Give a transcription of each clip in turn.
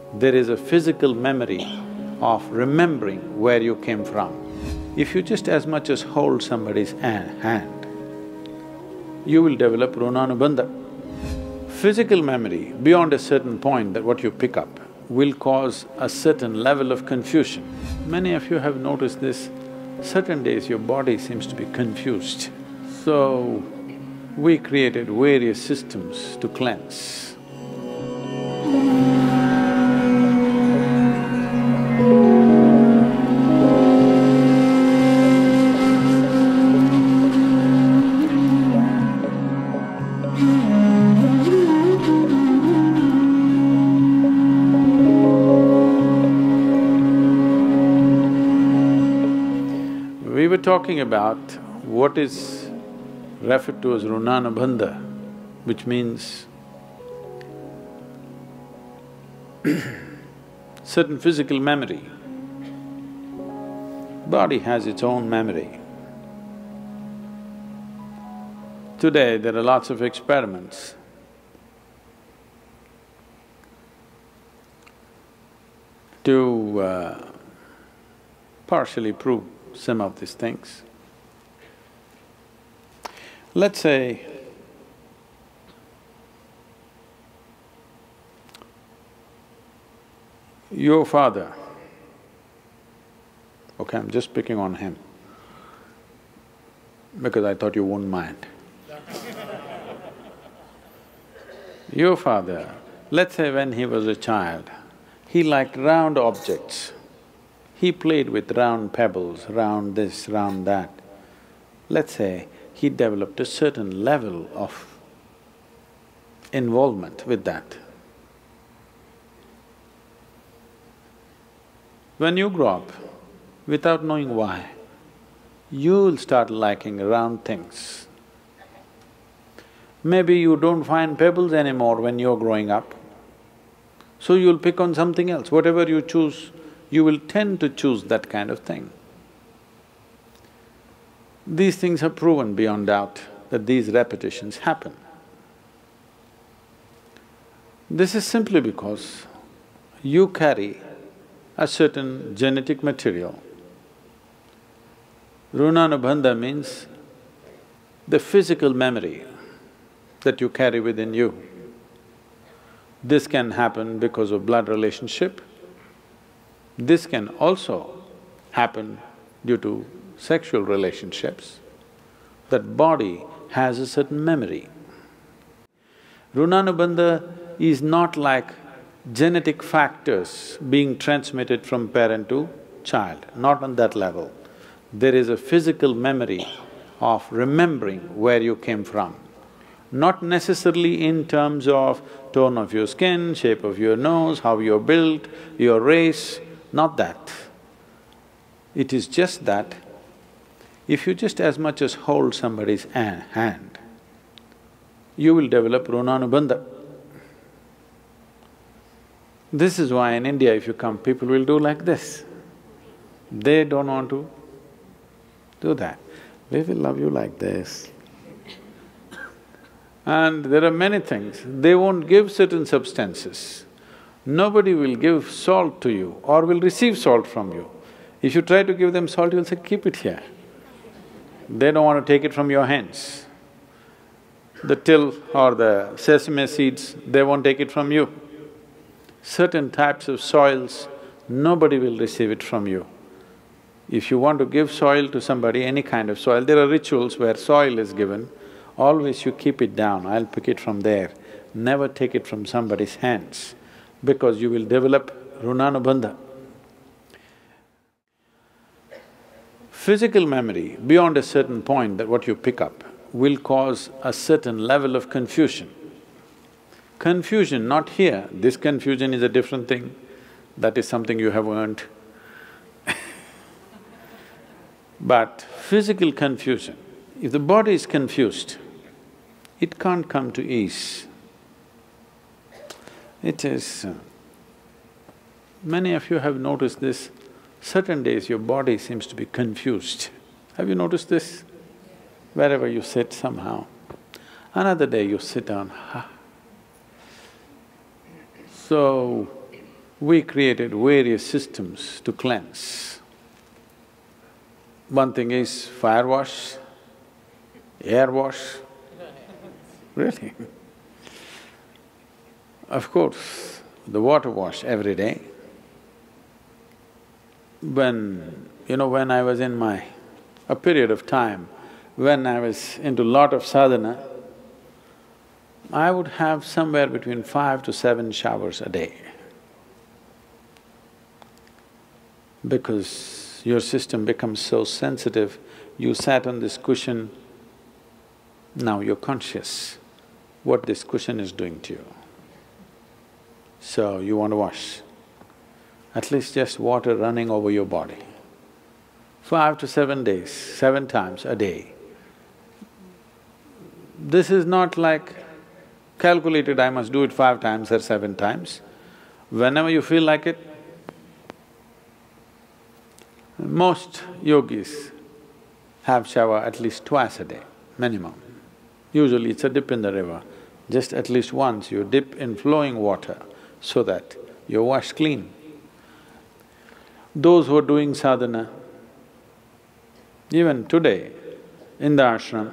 there is a physical memory of remembering where you came from. If you just as much as hold somebody's hand, you will develop runanubandha. Physical memory, beyond a certain point that what you pick up, will cause a certain level of confusion. Many of you have noticed this, certain days your body seems to be confused. So, we created various systems to cleanse. We were talking about what is referred to as runanubandha, which means certain physical memory. Body has its own memory. Today there are lots of experiments to partially prove some of these things. Let's say your father, okay, I'm just picking on him because I thought you wouldn't mind. Your father, let's say when he was a child, he liked round objects. He played with round pebbles, round this, round that. Let's say he developed a certain level of involvement with that. When you grow up, without knowing why, you'll start liking round things. Maybe you don't find pebbles anymore when you're growing up, so you'll pick on something else. Whatever you choose, you will tend to choose that kind of thing. These things are proven beyond doubt that these repetitions happen. This is simply because you carry a certain genetic material. Runanubandha means the physical memory that you carry within you. This can happen because of blood relationship. This can also happen due to sexual relationships. That body has a certain memory. Runanubandha is not like genetic factors being transmitted from parent to child, not on that level. There is a physical memory of remembering where you came from. Not necessarily in terms of tone of your skin, shape of your nose, how you're built, your race, not that. It is just that if you just as much as hold somebody's hand, you will develop runanubandha. This is why in India if you come, people will do like this. They don't want to do that. We will love you like this. And there are many things, they won't give certain substances. Nobody will give salt to you or will receive salt from you. If you try to give them salt, you'll say, keep it here. They don't want to take it from your hands. The till or the sesame seeds, they won't take it from you. Certain types of soils, nobody will receive it from you. If you want to give soil to somebody, any kind of soil, there are rituals where soil is given, always you keep it down, I'll pick it from there. Never take it from somebody's hands, because you will develop runanubandha. Physical memory, beyond a certain point that what you pick up, will cause a certain level of confusion. Confusion, not here, this confusion is a different thing, that is something you have earned. But physical confusion, if the body is confused, it can't come to ease. It is… many of you have noticed this, certain days your body seems to be confused. Have you noticed this? Wherever you sit somehow, another day you sit down, So, we created various systems to cleanse. One thing is fire wash, air wash, really. Of course, the water wash every day. When I was in a period of time when I was into lot of sadhana, I would have somewhere between 5 to 7 showers a day. Because your system becomes so sensitive, you sat on this cushion, now you're conscious what this cushion is doing to you. So you want to wash. At least just water running over your body. 5 to 7 days, 7 times a day. This is not like calculated, I must do it 5 times or 7 times. Whenever you feel like it, most yogis have shower at least twice a day, minimum. Usually it's a dip in the river. Just at least once you dip in flowing water so that you're washed clean. Those who are doing sadhana, even today in the ashram,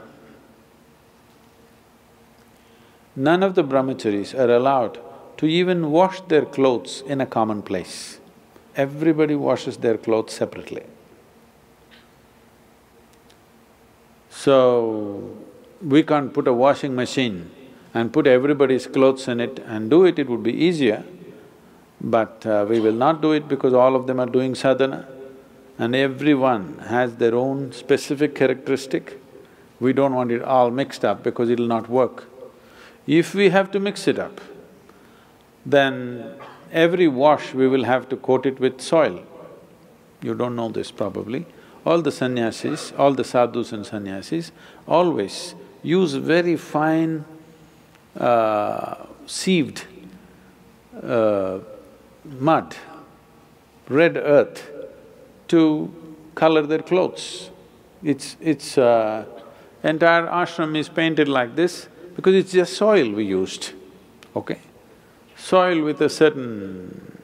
none of the brahmacharis are allowed to even wash their clothes in a common place. Everybody washes their clothes separately. So, we can't put a washing machine and put everybody's clothes in it and do it, it would be easier. But we will not do it because all of them are doing sadhana and everyone has their own specific characteristic. We don't want it all mixed up because it'll not work. If we have to mix it up, then every wash we will have to coat it with soil. You don't know this probably. All the sannyasis, all the sadhus and sannyasis always use very fine sieved mud, red earth to color their clothes. Entire ashram is painted like this because it's just soil we used, okay? Soil with a certain…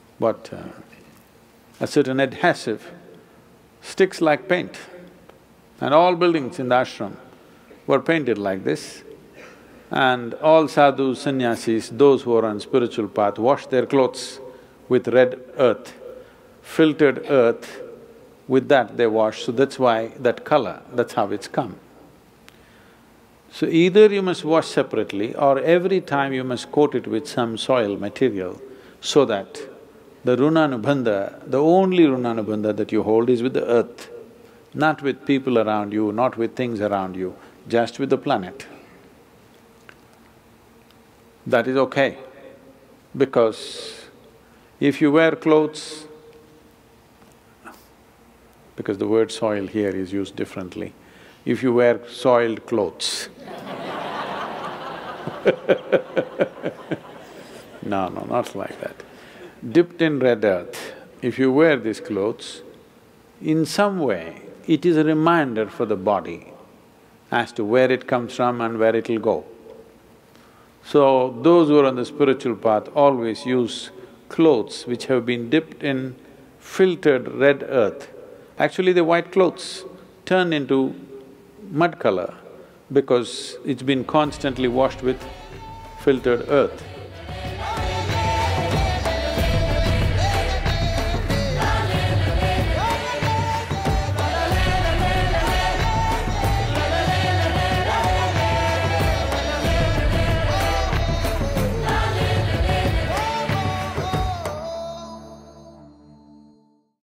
a certain adhesive sticks like paint. And all buildings in the ashram were painted like this. And all sadhus, sannyasis, those who are on spiritual path wash their clothes with red earth, filtered earth, with that they wash, so that's why that color, that's how it's come. So either you must wash separately or every time you must coat it with some soil material so that the runanubandha, the only runanubandha that you hold is with the earth, not with people around you, not with things around you, just with the planet. That is okay, because if you wear clothes, because the word soil here is used differently, if you wear soiled clothes no, not like that. Dipped in red earth, if you wear these clothes, in some way it is a reminder for the body as to where it comes from and where it'll go. So, those who are on the spiritual path always use clothes which have been dipped in filtered red earth. Actually, the white clothes turn into mud color because it's been constantly washed with filtered earth.